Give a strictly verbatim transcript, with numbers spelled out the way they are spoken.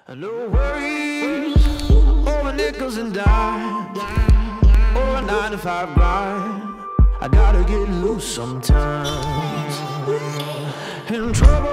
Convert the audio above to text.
No worries over nickels and dimes or a nine to five grind. I gotta get loose sometimes. In trouble